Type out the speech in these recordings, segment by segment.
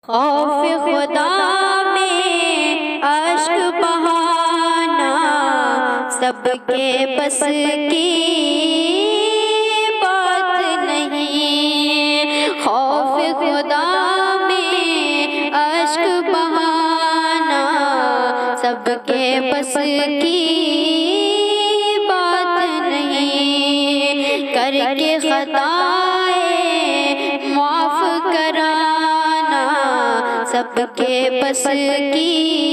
خوف خدا میں اشک بہانا سب کے بس کی بات نہیں، خوف خدا میں اشک بہانا سب کے بس کی بات نہیں، کر کے خطائیں معاف کرانا سب کے بس کی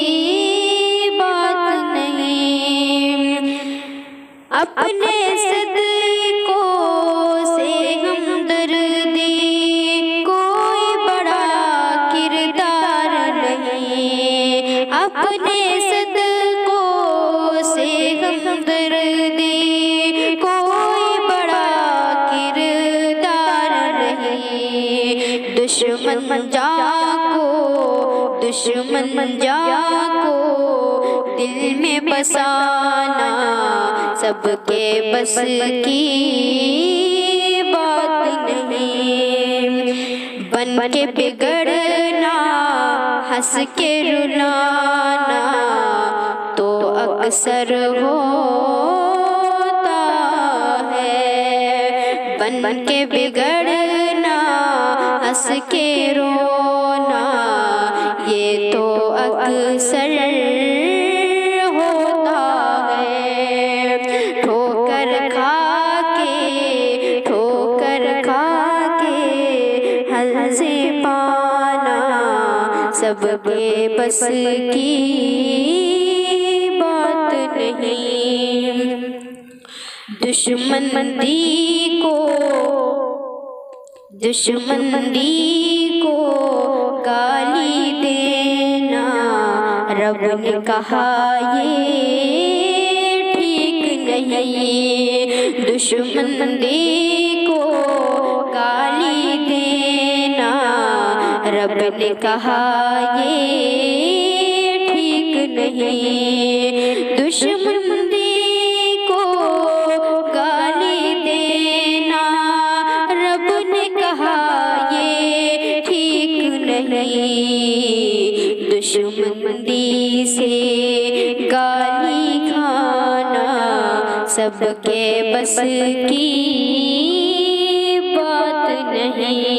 بات نہیں، اپنے صدقوں سے ہمدردی کوئی بڑا کردار نہیں، اپنے صدقوں سے ہمدردی کوئی بڑا کردار نہیں، دشمن جا کو دل میں بسانا سب کے بس کی بات نہیں، بن کے بگڑنا ہنس کے رلانا تو اکثر ہوتا ہے، بن کے بگڑنا ہنس کے رونا یہ تو اکثر ہوتا ہے، ٹھوکر کھا کے حلزے پانا سب کے بس کی بات نہیں، دشمندی کو گالی دینا رب نے کہا یہ ٹھیک نہیں، دشمندی کو گالی دینا رب نے کہا یہ ٹھیک نہیں، دشمندی کو گالی دینا رب نے کہا یہ ٹھیک نہیں، دشمندی سے گالی کھانا سب کے بس کی بات نہیں۔